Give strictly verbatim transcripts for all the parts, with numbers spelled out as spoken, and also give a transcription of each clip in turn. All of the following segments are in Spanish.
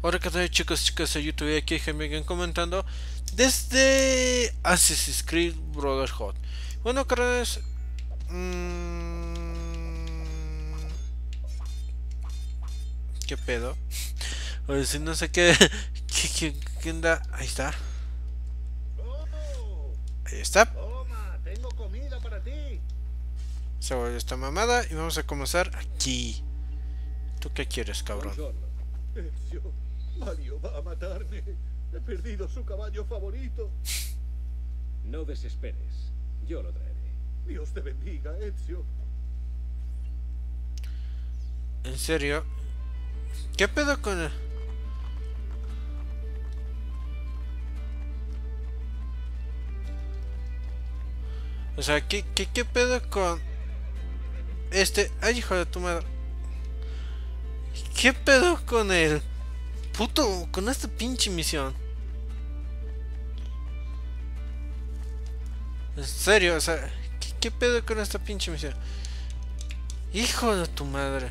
Hola, ¿qué tal, chicos, chicas de YouTube? Aquí Jaime comentando desde Assassin's Creed Brotherhood. Bueno, carnales, mmm, ¿qué pedo? O decir, no sé qué, qué, qué, qué onda. Ahí está, ¡Oh! ahí está. Toma, tengo comida para ti. Se vuelve esta mamada y vamos a comenzar aquí. ¿Tú qué quieres, cabrón? Buongiorno. Ezio, Mario va a matarme. He perdido su caballo favorito. No desesperes. Yo lo traeré. Dios te bendiga, Ezio. ¿En serio? ¿Qué pedo con el... O sea, ¿qué, qué, qué pedo con este... Ay, hijo de tu madre. ¿Qué pedo con el puto, con esta pinche misión? En serio, o sea, ¿qué, qué pedo con esta pinche misión? Hijo de tu madre.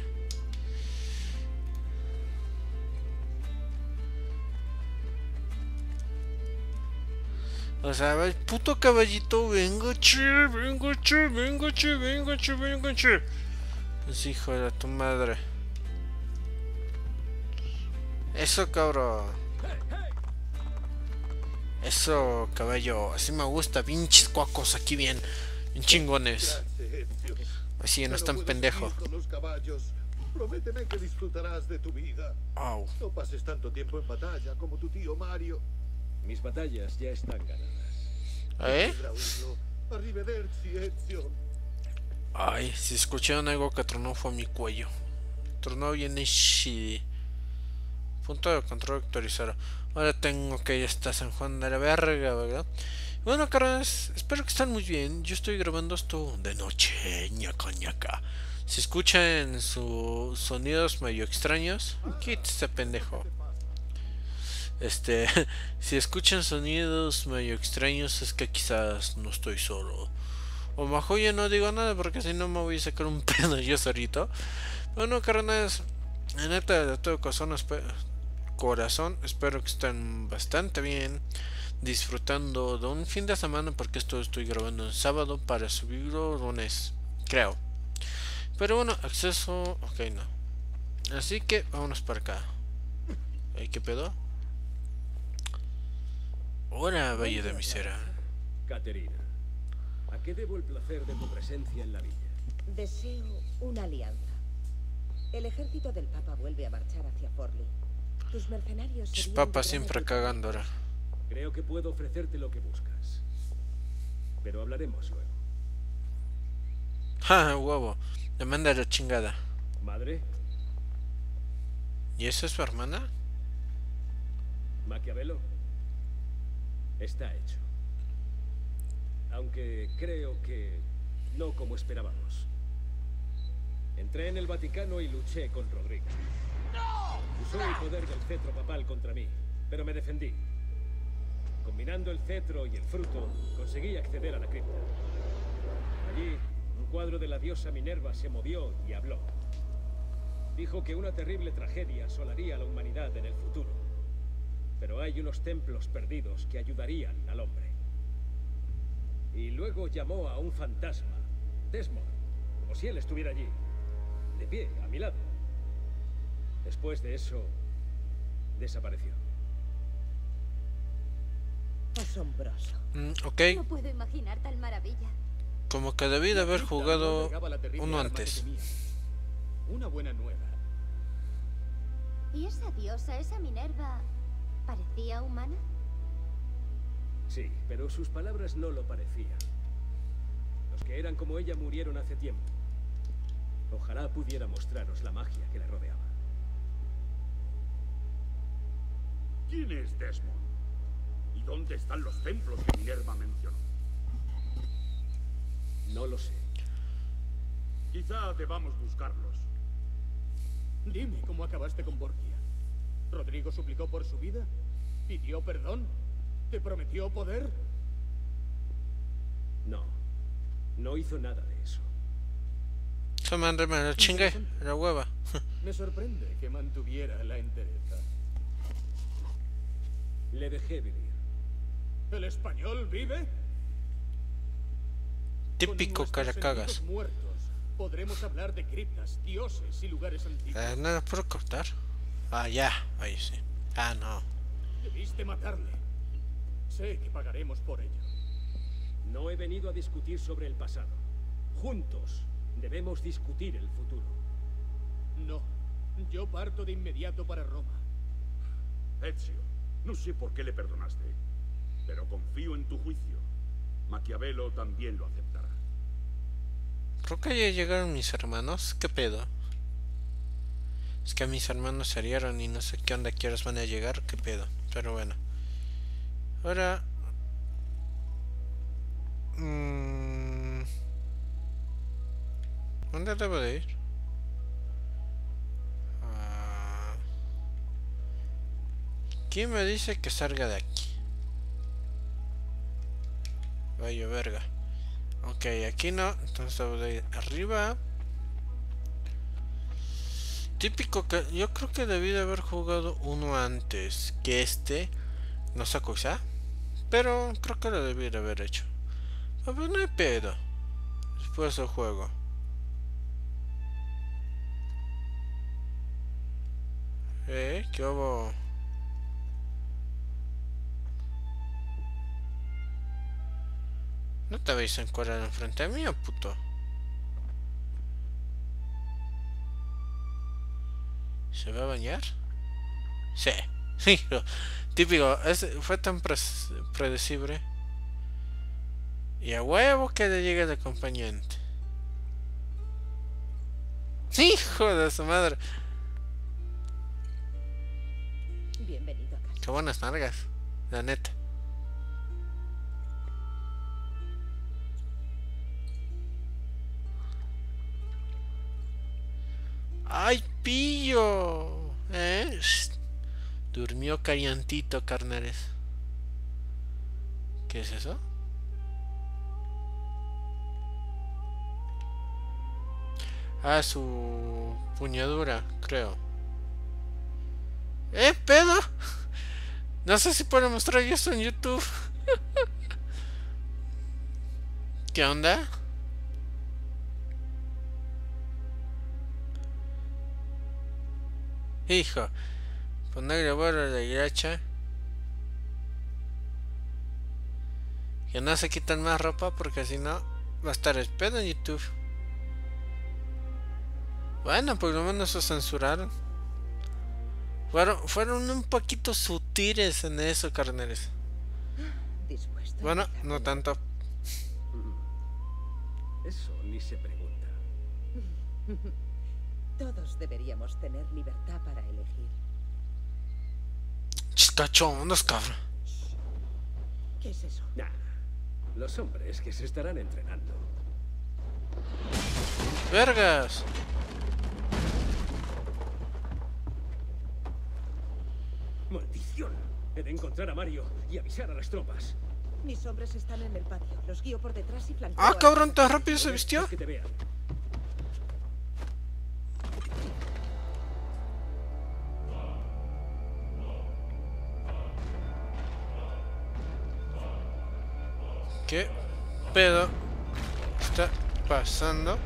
O sea, el puto caballito, venga che, venga che, venga che, venga che, venga che. Es hijo de tu madre. Eso, cabrón. Eso, caballo, así me gusta, pinches cuacos aquí bien, bien chingones. Gracias, Ezio. Así no Ya es no tan puedo pendejo. seguir con los caballos. Prométeme que disfrutarás de tu vida. Au. No pases tanto tiempo en batalla como tu tío Mario. Mis batallas ya están ganadas. ¿Eh? Alegra oírlo. Arrivederci, Ezio. Ay, si escucharon algo que tronó fue mi cuello. Tronó bien y punto de control actualizado. Ahora tengo que ir hasta San Juan de la Verga, ¿verdad? Bueno, caras, espero que estén muy bien. Yo estoy grabando esto de noche, ñaca ñaca. Si escuchan sus sonidos medio extraños, quítese pendejo. Este, si escuchan sonidos medio extraños es que quizás no estoy solo. O mejor ya no digo nada porque si no me voy a sacar un pedo yo solito. Bueno, carnales, en neta de todo corazón, espero, corazón, espero que estén bastante bien, disfrutando de un fin de semana porque esto estoy grabando en sábado para subirlo lunes, creo. Pero bueno, acceso, ok, no. Así que vámonos para acá. ¿Eh, ¿Qué pedo? Hola, Valle de Misera. Caterina, ¿a qué debo el placer de tu presencia en la villa? Deseo una alianza. El ejército del Papa vuelve a marchar hacia Forli. Tus mercenarios Ch, serían Papa de gran siempre ayuda. cagando ahora. Creo que puedo ofrecerte lo que buscas. Pero hablaremos luego. Ja, huevo. Le manda la chingada. ¿Madre? ¿Y esa es su hermana? ¿Maquiavelo? Está hecho. Aunque creo que no como esperábamos. Entré en el Vaticano y luché con Rodrigo. Usó el poder del cetro papal contra mí, pero me defendí. Combinando el cetro y el fruto, conseguí acceder a la cripta. Allí, un cuadro de la diosa Minerva se movió y habló. Dijo que una terrible tragedia asolaría a la humanidad en el futuro. Pero hay unos templos perdidos que ayudarían al hombre. Y luego llamó a un fantasma, Desmond, como si él estuviera allí, de pie, a mi lado. Después de eso, desapareció. Asombroso. Mm, ok, No puedo imaginar tal maravilla. como que debí de haber La cripta no jugado albergaba la terrible uno arma que antes. temía. Una buena nueva. ¿Y esa diosa, esa Minerva, parecía humana? Sí, pero sus palabras no lo parecían. Los que eran como ella murieron hace tiempo. Ojalá pudiera mostraros la magia que le rodeaba. ¿Quién es Desmond? ¿Y dónde están los templos que Minerva mencionó? No lo sé. Quizá debamos buscarlos. Dime cómo acabaste con Borgia. ¿Rodrigo suplicó por su vida? ¿Pidió perdón? ¿Te prometió poder? No. No hizo nada de eso. Esa madre me la chingué, la hueva. Me sorprende que mantuviera la entereza. Le dejé vivir. ¿El español vive? Típico caracagas. Muertos, podremos hablar de criptas, dioses y lugares antiguos. Eh, ¿No lo puedo cortar? Ah, ya. Ahí sí. Ah, no. Debiste matarle. Sé que pagaremos por ello. No he venido a discutir sobre el pasado. Juntos debemos discutir el futuro. No. Yo parto de inmediato para Roma. Ezio, no sé por qué le perdonaste, pero confío en tu juicio. Maquiavelo también lo aceptará. Creo que ya llegaron mis hermanos. ¿Qué pedo? Es que mis hermanos se hallaron y no sé qué onda, qué horas van a llegar. ¿Qué pedo? Pero bueno. Ahora... Mmm, ¿dónde debo de ir? Ah, ¿quién me dice que salga de aquí? Vaya verga. Ok, aquí no. Entonces debo de ir arriba. Típico que... Yo creo que debí de haber jugado uno antes que este. No sé cosa. Pero creo que lo debí de haber hecho. A ver, no hay pedo. Después del juego. Eh, ¿qué hubo? ¿No te vais a encuadrar enfrente de mí, puto? ¿Se va a bañar? Sí. Sí, típico. Es, fue tan pre predecible. Y a huevo que le llega el acompañante. Hijo de su madre. Bienvenido a casa. Qué buenas nalgas, la neta. ¡Ay, pillo! ¿Eh? Shh. Durmió calientito, carnales. ¿Qué es eso? Ah, su puñadura, creo. ¡Eh, pedo! No sé si puedo mostrar esto en YouTube. ¿Qué onda? Hijo, ponerle vuelo a la hilacha. Que no se quitan más ropa porque si no va a estar el pedo en YouTube. Bueno, por lo menos se censuraron. Fueron, fueron un poquito sutiles en eso, carnales. Dispuesto. Bueno, no tanto. Eso ni se pregunta. Todos deberíamos tener libertad para elegir. Chistachondos, cabrón. ¿Qué es eso? Nah, los hombres que se estarán entrenando. Vergas. ¡Maldición! He de encontrar a Mario y avisar a las tropas. Mis hombres están en el patio. Los guío por detrás y flanqueo. Ah, a- cabrón, tan rápido se vistió. Haz que te vean. ¿Qué pedo está pasando?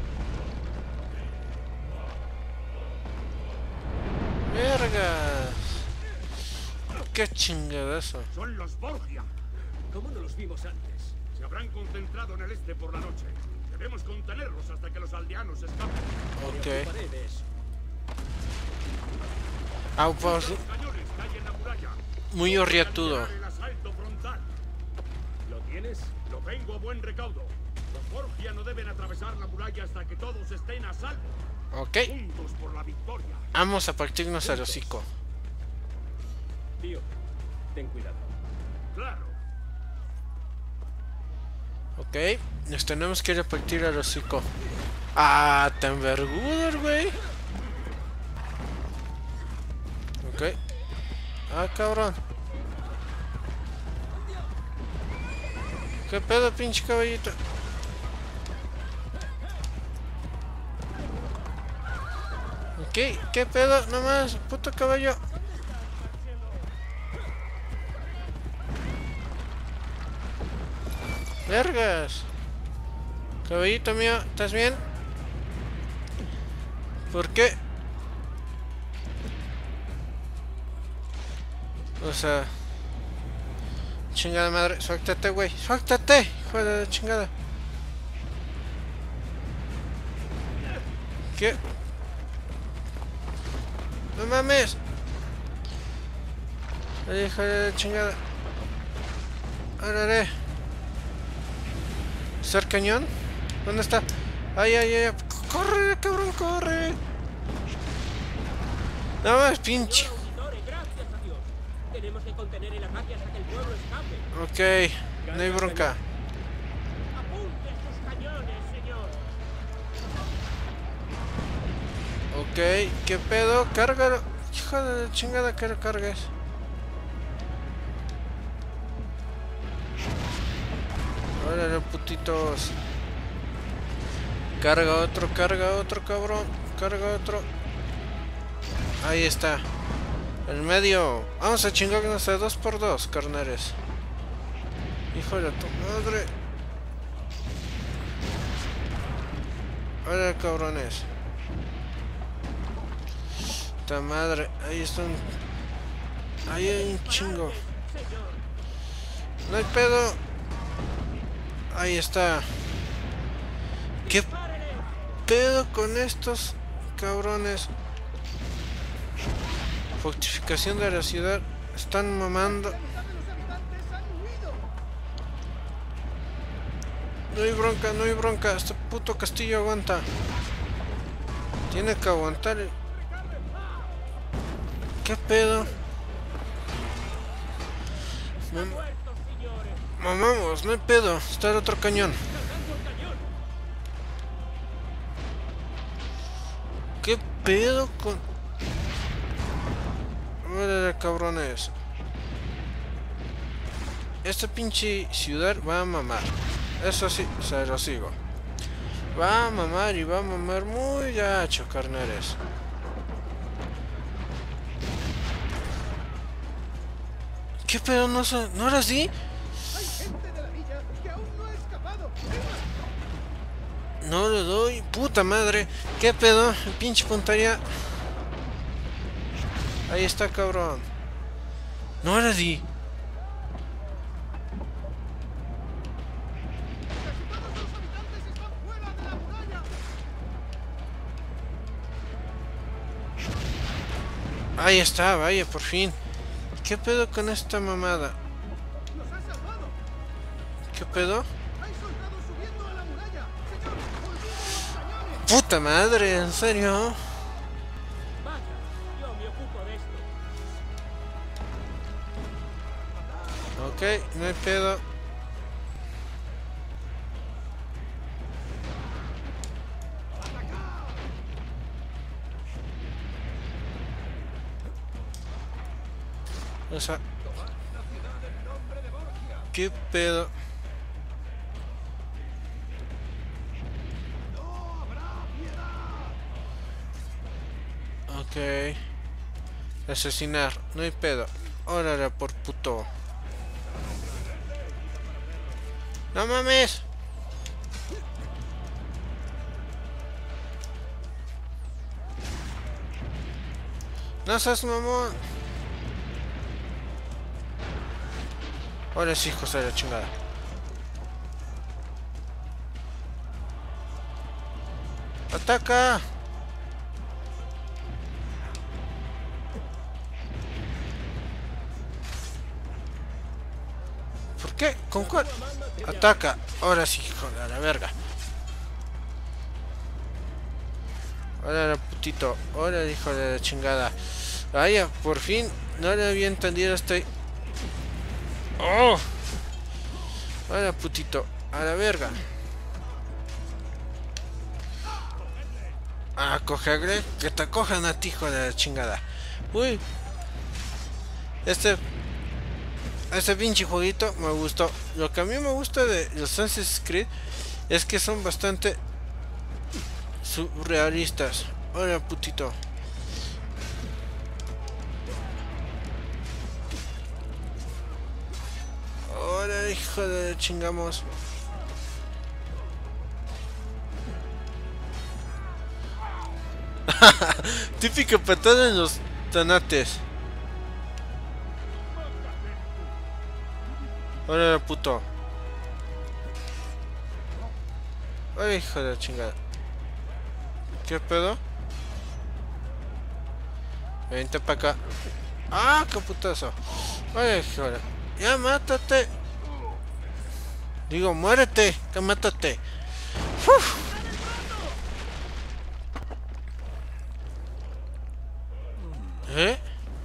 Vergas. Qué chingadazo. Son los Borgia. ¿Cómo no los vimos antes? Se habrán concentrado en el este por la noche. Debemos contenerlos hasta que los aldeanos escapen. Ok. Me ocuparé de eso. Ah, pues, Los cañones caen en la muralla. muy horriatudo. El asalto frontal. ¿Lo tienes? Lo vengo a buen recaudo. Los Borgia no deben atravesar la muralla hasta que todos estén a salvo. Ok. Juntos por la victoria. Vamos a partirnos el hocico. Tío, ten cuidado. Claro. Ok. Nos tenemos que ir a partir el hocico. Ah, tan vergudo, güey. Ok. Ah, cabrón. ¿Qué pedo, pinche caballito? Ok, ¿qué pedo? Nomás, puto caballo. Vergas. Caballito mío, ¿estás bien? ¿Por qué? O sea... Chingada madre, suéltate, güey. Suéltate, hijo de la chingada. ¿Qué? No mames. Ay, hijo de la chingada. Árale. ¿Está el cañón? ¿Dónde está? Ay, ay, ay. Corre, cabrón, corre. No más, pinche. Tenemos que contener el ataque hasta que el pueblo escape. Ok, no hay bronca. Apunte sus cañones, señor. Ok, ¿qué pedo? Cárgalo. Hijo de la chingada, que lo cargues. Órale, putitos. Carga otro, carga otro, cabrón. Carga otro. Ahí está. El medio. Vamos a chingarnos de dos por dos, carneres. Hijo de tu madre. Órale, cabrones. Esta madre. Ahí están. Ahí hay un chingo. No hay pedo. Ahí está. ¿Qué pedo con estos cabrones? Fortificación de la ciudad. Están mamando. No hay bronca, no hay bronca. Este puto castillo aguanta. Tiene que aguantar. el- ¿Qué pedo? Mam- Mamamos, no hay pedo. Está el otro cañón. ¿Qué pedo con...? Órale, cabrones. Esta pinche ciudad va a mamar. Eso sí, se lo sigo. Va a mamar y va a mamar muy gacho, carneres. ¿Qué pedo? ¿No, so- ¿no era así? Hay gente de la villa que aún no ha escapado. No le doy. Puta madre. ¿Qué pedo? Pinche puntería. Ahí está, cabrón. No era así. Casi todos los habitantes están fuera de la muralla. Ahí está, vaya, por fin. ¿Qué pedo con esta mamada? Nos ha salvado. ¿Qué pedo? Hay soldados subiendo a la muralla. Señor, olvide los cañones. Puta madre, ¿en serio? Vaya, yo me ocupo de esto. Ok, no hay pedo. O sea, ¿qué pedo? Ok. Asesinar, no hay pedo. Órale, por puto. ¡No mames! ¡No seas mamón! Ahora sí, hijos de la chingada. ¡Ataca! ¿Por qué? ¿Con cuál? Ataca. Ahora sí, hijo de la verga. Ahora, putito. Ahora, hijo de la chingada. Vaya, por fin. No le había entendido este... ¡Oh! Ahora, putito. A la verga. A cogerle. Que te cojan a ti, hijo de la chingada. Uy. Este... Este pinche jueguito me gustó. Lo que a mí me gusta de los Assassin's Creed es que son bastante surrealistas. Ahora, putito. Ahora, hijo de chingamos. Típico patada en los tanates. Hola, puto. Ay, hijo de la chingada. ¿Qué pedo? Vente para acá. Ah, qué putazo. Ay, hijo de... Ya, mátate. Digo, muérete. Que mátate. Uf. ¿Eh?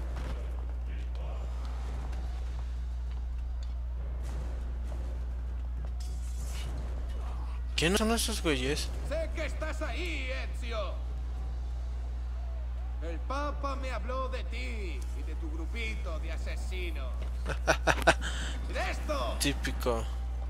¿Quiénes son esos güeyes? Sé que estás ahí, Ezio. El Papa me habló de ti y de tu grupito de asesinos. ¡De esto! Típico.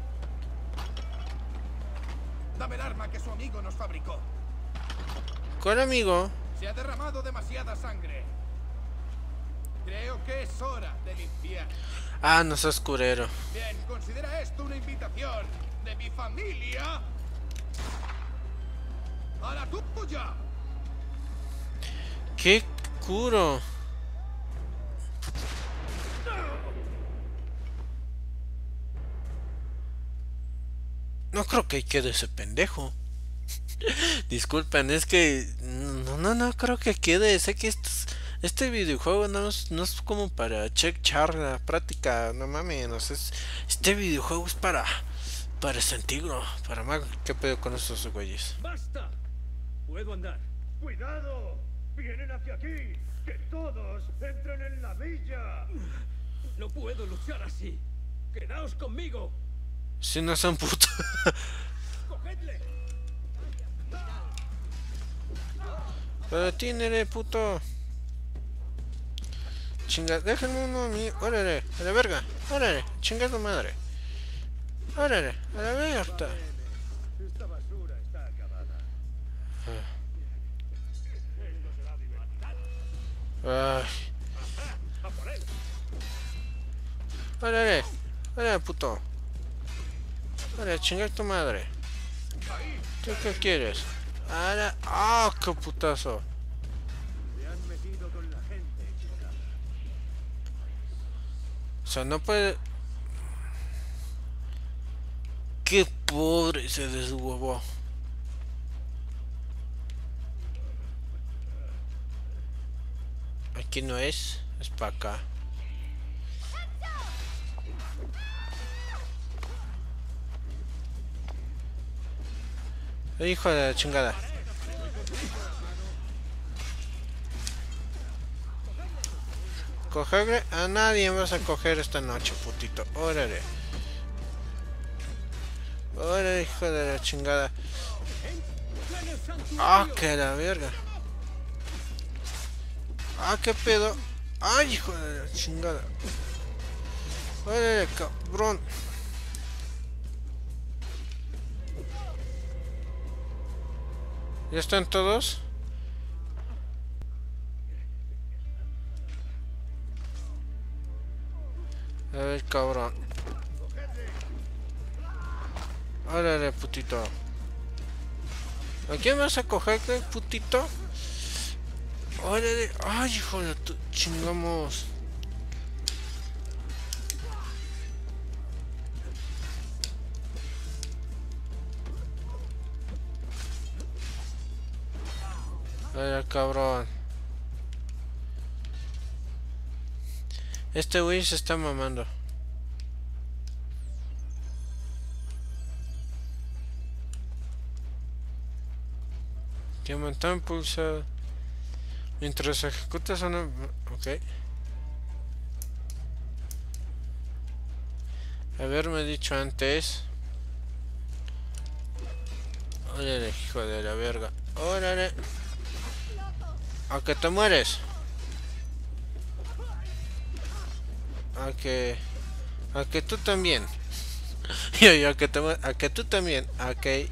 Dame el arma que su amigo nos fabricó. ¿Cuál amigo? Se ha derramado demasiada sangre. Creo que es hora de limpiar. Ah, no seas curero. Bien, considera esto una invitación de mi familia a la tuya. ¿Qué curo? No creo que quede ese pendejo. Disculpen, es que no, no, no creo que quede. Sé que estos, este videojuego no es, no es como para check la práctica. No mames, no sé, es, este videojuego es para para sentirlo, para más. ¿Qué pedo con estos güeyes? ¡Basta! Puedo andar. ¡Cuidado! ¡Vienen hacia aquí! ¡Que todos entren en la villa! No puedo luchar así. ¡Quedaos conmigo! Si no son putos. ¡Cogedle! Pero tiene, puto. Chinga, déjenme uno a mí. Órale, a la verga. Órale, chinga tu madre. Órale, a la verga. Esta basura está acabada. Ay. Órale, órale, puto. Órale, chinga tu madre. ¿Tú qué quieres? Ahora. ¡Ah, oh, qué putazo! Se han metido con la gente, chica. O sea, no puede. Qué pobre, se deshuevó. Aquí no es, es para acá. Hijo de la chingada. Cogerle a nadie vas a coger esta noche, putito. Órale. Órale, hijo de la chingada. Ah, que la verga. Ah, qué pedo. Ay, hijo de la chingada. Órale, cabrón. ¿Ya están todos? A ver, cabrón. Órale, putito. ¿A quién vas a coger, putito? Órale. Ay, hijo de tu... Chingamos. Órale, cabrón. Este güey se está mamando. Que mantenga pulsado mientras ejecutas una... Ok. Haberme dicho antes. Órale, hijo de la verga. Órale. A que te mueres. A que... A que tú también. Yo, yo, a que te mu- A que tú también. A que...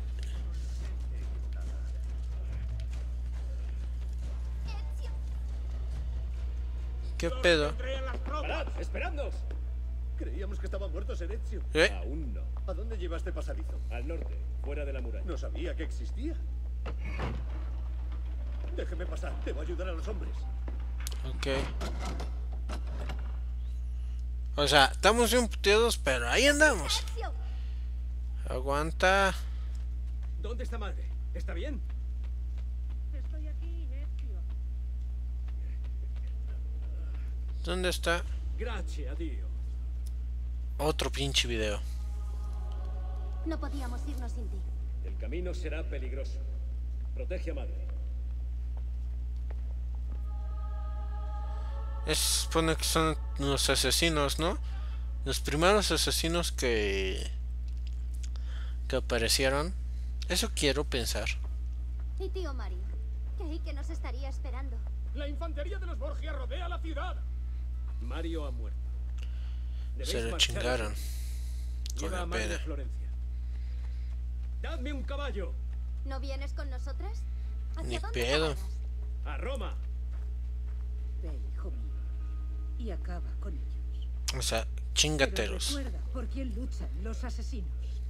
¿Qué pedo? ¡Parad! ¡Esperadnos! Creíamos que estaban muertos en Ezio. ¿Eh? Aún no. ¿A dónde lleva este pasadizo? Al norte, fuera de la muralla. No sabía que existía. Déjeme pasar. Debo ayudar a los hombres. Ok. O sea, estamos bien puteados, pero ahí andamos. Ezio, Aguanta. ¿Dónde está madre? ¿Está bien? Estoy aquí, Ezio. ¿Dónde está? Gracias a Dio. Otro pinche video. no podíamos irnos sin ti. El camino será peligroso. Protege a madre. Es, se supone que son los asesinos, ¿no? Los primeros asesinos que... que aparecieron. Eso quiero pensar. Y tío Mario, creí que nos estaría esperando. La infantería de los Borgia rodea la ciudad. Mario ha muerto. Debéis Se lo marchar. chingaron. Con Lleva la a madre pena. a Florencia. ¡Dadme un caballo! ¿No vienes con nosotras? ¿Hacia Ni dónde pedo. cabalgas? ¡A Roma! Ve, hijo mío, y acaba con ellos. O sea, Pero chingateros. recuerda por quién luchan los asesinos.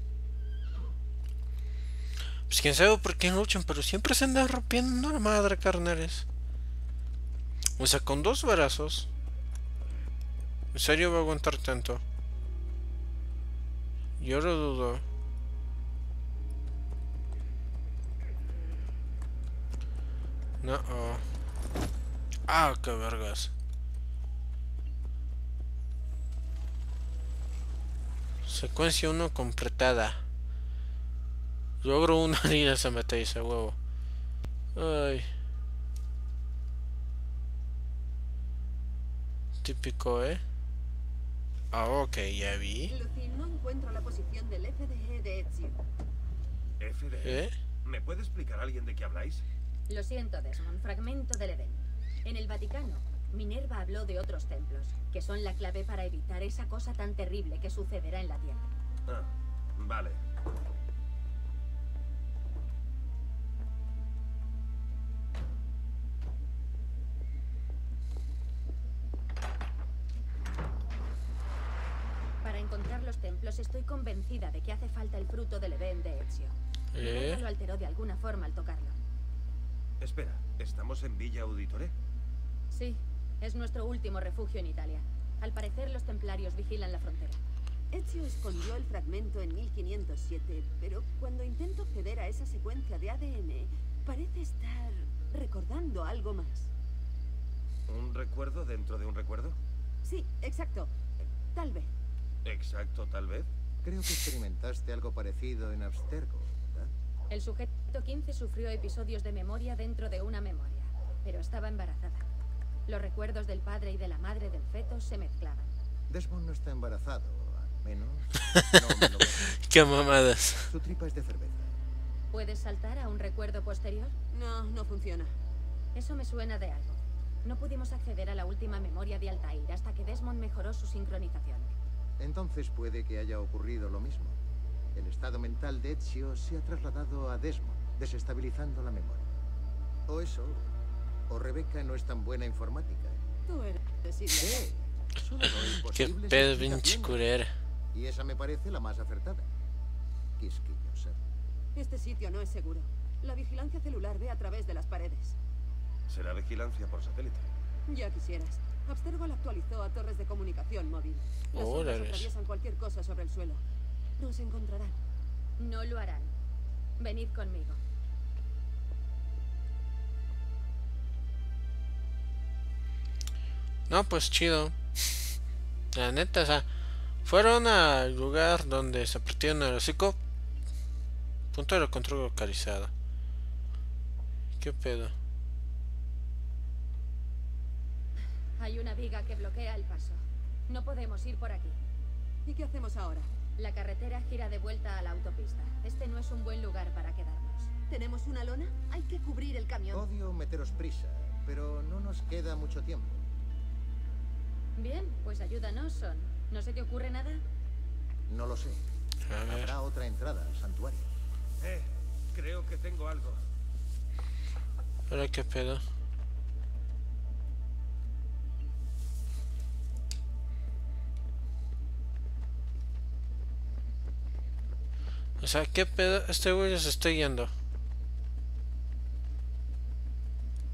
Pues quién sabe por quién luchan, pero siempre se andan rompiendo la madre, carnales. O sea, con dos brazos. ¿En serio va a aguantar tanto? Yo lo dudo. No. Oh. Ah, qué vergas. Secuencia uno completada. Logro una herida esa metáis a huevo. Ay. Típico, ¿eh? Ah, ok, ya vi. Lucy, no encuentro la posición del F D E de Ezio. F D E. ¿Eh? ¿Me puede explicar alguien de qué habláis? Lo siento, Desmond. Fragmento del Edén. En el Vaticano, Minerva habló de otros templos, que son la clave para evitar esa cosa tan terrible que sucederá en la Tierra. Ah, vale. Para encontrar los templos, estoy convencida de que hace falta el fruto del Edén de Ezio. Minerva ¿Eh? lo alteró de alguna forma al tocarlo. Espera, ¿estamos en Villa Auditore? Sí, es nuestro último refugio en Italia. Al parecer, los templarios vigilan la frontera. Ezio escondió el fragmento en mil quinientos siete, pero cuando intento acceder a esa secuencia de A D N, parece estar recordando algo más. ¿Un recuerdo dentro de un recuerdo? Sí, exacto. Tal vez. Exacto, tal vez. Creo que experimentaste algo parecido en Abstergo, ¿verdad? El sujeto quince sufrió episodios de memoria dentro de una memoria, pero estaba embarazada. Los recuerdos del padre y de la madre del feto se mezclaban. Desmond no está embarazado, al menos... No me lo veo. Qué mamadas. Su tripa es de cerveza. ¿Puedes saltar a un recuerdo posterior? No, no funciona. Eso me suena de algo. No pudimos acceder a la última memoria de Altair hasta que Desmond mejoró su sincronización. Entonces puede que haya ocurrido lo mismo. El estado mental de Ezio se ha trasladado a Desmond, desestabilizando la memoria. O eso, o Rebecca no es tan buena informática. Tú eres ¿Qué? idiota. Solo doy Qué posibles pedo, explicaciones. pinche culera. Y esa me parece la más acertada. Quisquillosa. Este sitio no es seguro. La vigilancia celular ve a través de las paredes. Será vigilancia por satélite. Ya quisieras. Abstergo la actualizó a torres de comunicación móvil. Las ondas Órales. atraviesan cualquier cosa sobre el suelo. Nos encontrarán. No lo harán. Venid conmigo. No, pues chido. La neta, o sea, fueron al lugar donde se partieron el hocico. Punto de control localizado. ¿Qué pedo? Hay una viga que bloquea el paso. No podemos ir por aquí. ¿Y qué hacemos ahora? La carretera gira de vuelta a la autopista. Este no es un buen lugar para quedarnos. ¿Tenemos una lona? Hay que cubrir el camión. Odio meteros prisa, pero no nos queda mucho tiempo. Bien, pues ayúdanos, Son. ¿No se te ocurre nada? No lo sé. A ver. Habrá otra entrada al santuario. Eh, creo que tengo algo. ¿Ahora qué pedo? O sea, ¿qué pedo? Este güey se está yendo.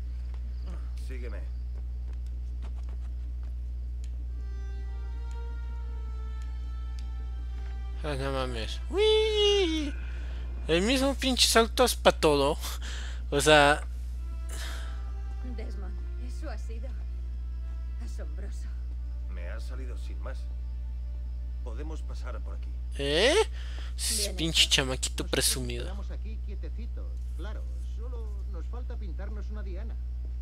Ah, no mames. ¡Uy! El mismo pinche salto es para todo. O sea... Desmond, eso ha sido asombroso. Me ha salido sin más. Podemos pasar por aquí. ¿Eh? Ese pinche chamaquito presumido. Estamos aquí quietecitos, claro. Solo nos falta pintarnos una diana.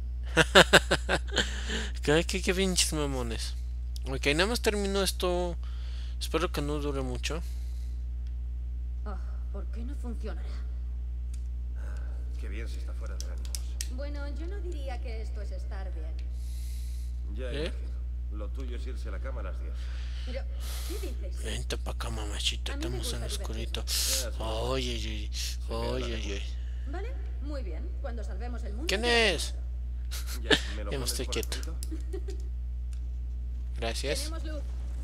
¿Qué, qué, qué pinches mamones? Ok, nada más termino esto. Espero que no dure mucho. Oh, ¿por qué no funcionará? Qué bien se está fuera de ánimos. Bueno, yo no diría que esto es estar bien. Ya ¿Eh? imagino. Lo tuyo es irse a la cama a las diez. Pero, ¿qué dices? Vente pa' acá, mamachita. A mí me Estamos en gusta el oscurito. divertirse. Oye, oye, oye, oye. ¿Vale? Muy bien. Cuando salvemos el mundo... ¿Quién te es? Ya, ¿me lo Ya me pones estoy por quieto. escrito? Gracias. Tenemos luz.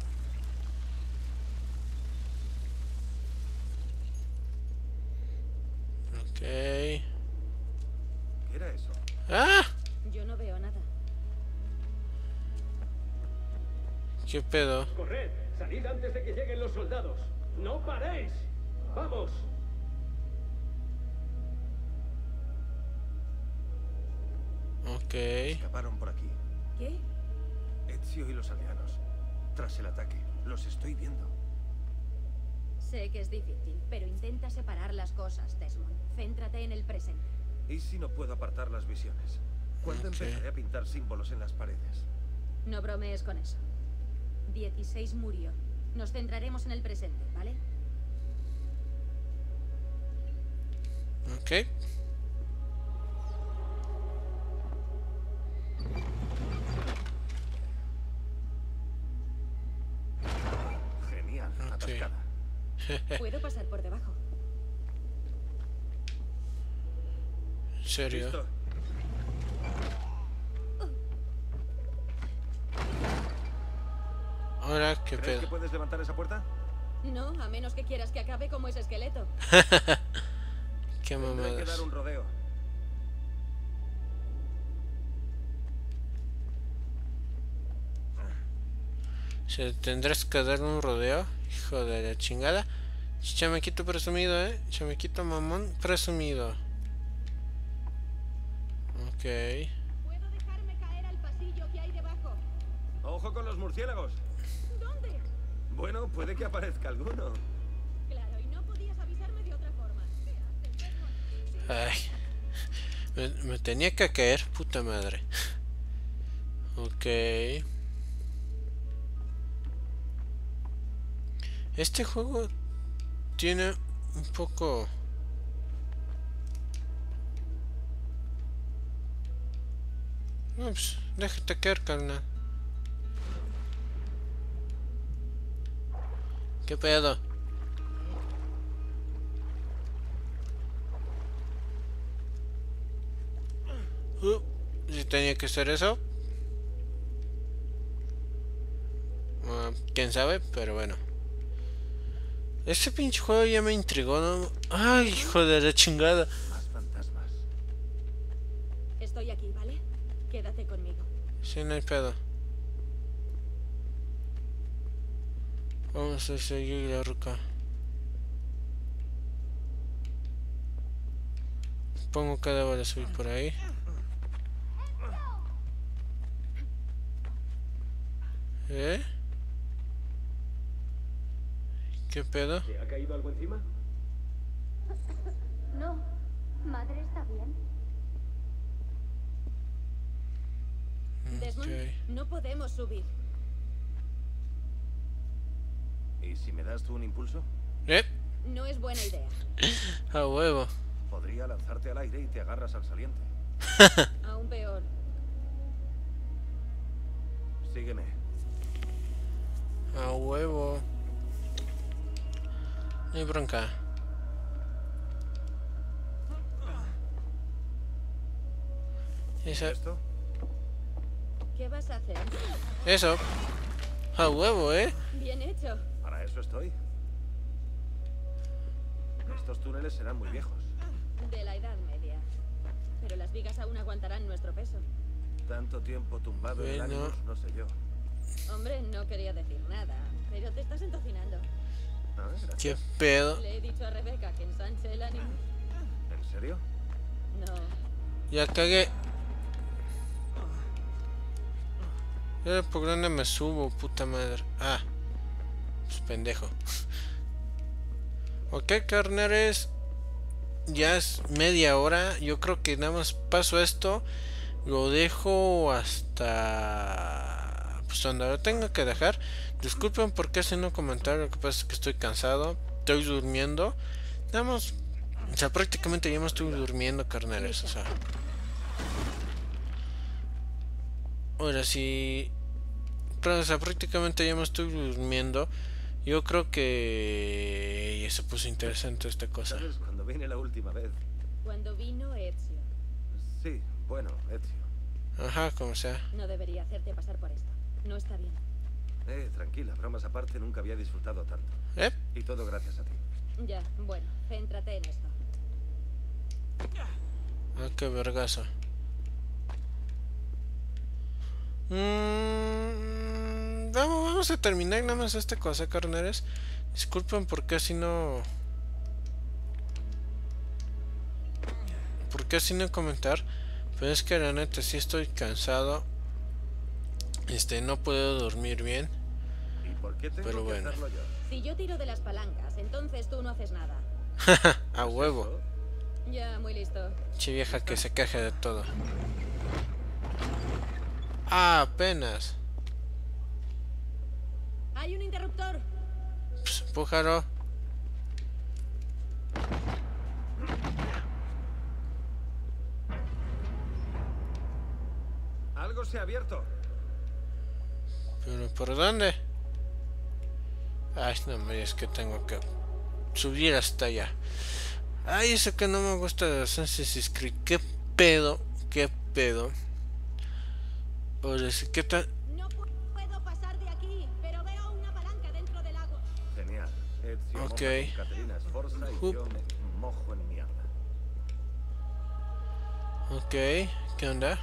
Ok. ¿Qué era eso? ¡Ah! Yo no veo nada. ¿Qué pedo? ¡Corred! ¡Salid antes de que lleguen los soldados! ¡No paréis! ¡Vamos! Ok. Escaparon por aquí. ¿Qué? Ezio y los aldeanos. Tras el ataque. Los estoy viendo. Sé que es difícil, pero intenta separar las cosas, Desmond. Céntrate en el presente. ¿Y si no puedo apartar las visiones? ¿Cuándo Ok. empezaré a pintar símbolos en las paredes? No bromees con eso. dieciséis murió. Nos centraremos en el presente, ¿vale? Ok. Genial. Ok. Atascada. Puedo pasar por debajo. ¿En serio? ¿Listo? Ahora, ¿qué ¿Crees que pedo? puedes levantar esa puerta? No, a menos que quieras que acabe como ese esqueleto. ¿Qué Tendré que mamadas? dar un rodeo. ¿Se tendrás que dar un rodeo? Hijo de la chingada. Chamaquito presumido, eh. Chamaquito mamón presumido. Ok. Puedo dejarme caer al pasillo que hay debajo. ¡Ojo con los murciélagos! ¿Dónde? Bueno, puede que aparezca alguno. Claro, y no podías avisarme de otra forma. ¿Qué haces, Desmond? Ay. Me, me tenía que caer, puta madre. Ok. Este juego tiene un poco... Ups, déjate caer, carnal. ¿Qué pedo? Uh, si tenía que ser eso. Uh, Quién sabe, pero bueno. Este pinche juego ya me intrigó, ¿no? Ay, hijo de la chingada. Más fantasmas. Estoy aquí, ¿vale? Quédate conmigo. Sí, no hay pedo. Vamos a seguir la ruca. Supongo que debo de subir por ahí. ¿Eh? ¿Qué pedo? ¿Te ha caído algo encima? No, madre está bien. Desmond, Ok. no podemos subir. ¿Y si me das tú un impulso? ¿Eh? No es buena idea. A huevo. Podría lanzarte al aire y te agarras al saliente. Aún peor. Sígueme. A huevo. No hay bronca. Eso. ¿Esto? ¿Qué vas a hacer? Eso. A huevo, ¿eh? Bien hecho. Para eso estoy. Estos túneles serán muy viejos. De la Edad Media. Pero las vigas aún aguantarán nuestro peso. Tanto tiempo tumbado en el Bueno. Animus, no sé yo. Hombre, no quería decir nada, pero te estás entocinando. Ah, gracias. ¿Qué pedo? Le he dicho a Rebeca que ensanche el ánimo. ¿En serio? No. Ya cagué. ¿Y por dónde me subo, puta madre? Ah, pues pendejo. Ok, carneres. Ya es media hora. Yo creo que nada más paso esto. Lo dejo hasta... pues donde lo tenga que dejar. Disculpen por qué haciendo un comentario. Lo que pasa es que estoy cansado. Estoy durmiendo. Nada más... o sea, prácticamente ya me estoy durmiendo, carneres. O sea... ahora sí... o sea, prácticamente ya me estoy durmiendo. Yo creo que... ya se puso interesante esta cosa. ¿Sabes cuando vine la última vez? Cuando vino Ezio. Sí, bueno, Ezio. Ajá, como sea. No debería hacerte pasar por esto. No está bien. Eh, tranquila, bromas aparte, nunca había disfrutado tanto. ¿Eh? Y todo gracias a ti. Ya, bueno, céntrate en esto. Ah, qué vergazo. Mm, vamos, vamos a terminar nada más esta cosa, carneres. Disculpen por qué así no... por qué así no comentar. Pero es que la neta sí estoy cansado. Este, no puedo dormir bien. ¿Y por qué tengo pero que bueno. hacerlo yo? Si yo tiro de las palancas, entonces tú no haces nada. A huevo. Ya, muy listo. Che vieja que se queje de todo. Ah, apenas. ¡Hay un interruptor! Pues, empújalo. Algo se ha abierto. ¿Pero por dónde? Ay, no me es que tengo que subir hasta allá. Ay, eso que no me gusta de Assassin's Creed. ¿Qué pedo? ¿Qué pedo? Ahora sí, ¿qué tal? No puedo pasar de aquí, pero veo una palanca dentro del lago. Genial. Ezio Ok. moja con Caterina Sforza y Up. yo me mojo en mierda. Ok, ¿qué onda?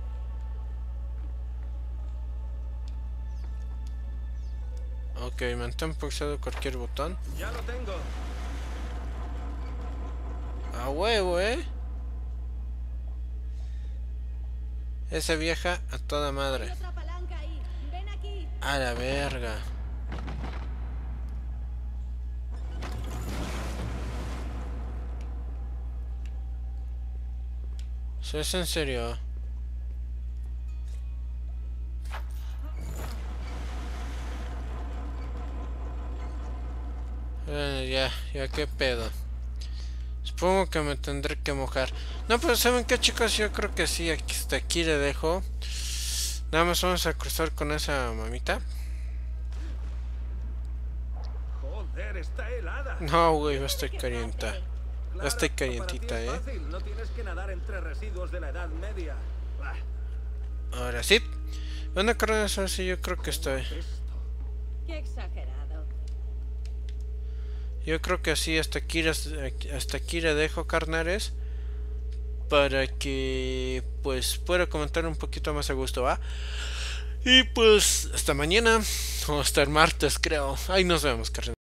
Ok, mantén pulsado cualquier botón. Ya lo tengo. A huevo, eh. Esa vieja a toda madre. Hay otra palanca ahí. Ven aquí. A la verga. ¿Eso es en serio? Eh, ya, ya qué pedo. Supongo que me tendré que mojar. No, pero ¿saben qué, chicos? Yo creo que sí, aquí, hasta aquí le dejo. Nada más vamos a cruzar con esa mamita. Joder, está helada. No, güey, estoy calienta. Claro, Estoy para ti calientita, es eh. fácil, no tienes que nadar entre residuos de la Edad Media. Bah, Ahora sí. Bueno, carnales, ahora sí yo creo que estoy. Qué exagerado. Yo creo que así hasta aquí, hasta aquí le dejo, carnales. Para que pues pueda comentar un poquito más a gusto, ¿va? Y pues hasta mañana. O hasta el martes, creo. Ahí nos vemos, carnales.